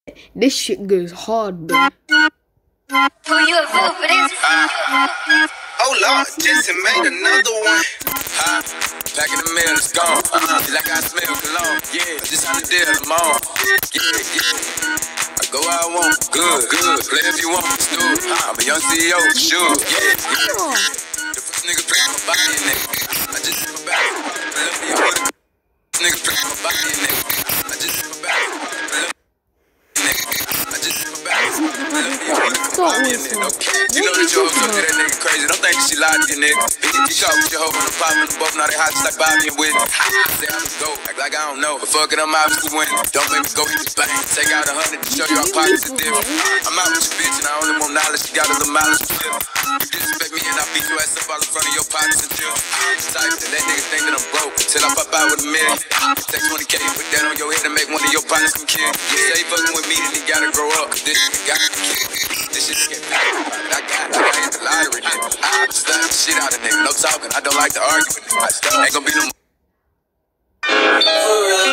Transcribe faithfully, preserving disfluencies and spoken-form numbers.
This shit goes hard, bro. Who you a fool for this? Uh, oh Lord, Jason made another one. Huh? Back in the mail, it's gone. Uh-huh. Like I smell cologne. Yeah, just how the deal, I'm on. Yeah, yeah. I go where I want. Good, good. Play if you want. Let's do it. I'm a young C E O, for sure. Yeah, yeah. The first nigga play my body, nigga. I just hit my back. I love you, what a nigga play my body, nigga. I just hit my back. I love I just hit my back. I love you, what a You know that your hoe talk to that nigga crazy. Don't think that she lied to you, nigga. Bitch, you talk with your hoe on the pop and the both. Now they hot just like Bobby and Whitney. Say I'm a go, act like I don't know. But fuck it, I'm obviously winning. Don't make me go hit the bank. Take out a hundred to show you our pockets are different. I'm out with your bitch and I only want knowledge. She got a little mileage for shit. You disrespect me and I beat your ass up all in front of your pockets until I'm the type that that nigga think that I'm broke. Till I pop out with a million. Take twenty K, put that on your head and make one of your partners come kill. You say fucking with me, then you gotta grow up. Cause this nigga got to kill. This shit get I got it, I hit the lottery, nigga. I just slap the shit out of nigga. No talking, I don't like to argue with nigga. I still ain't gonna be no more.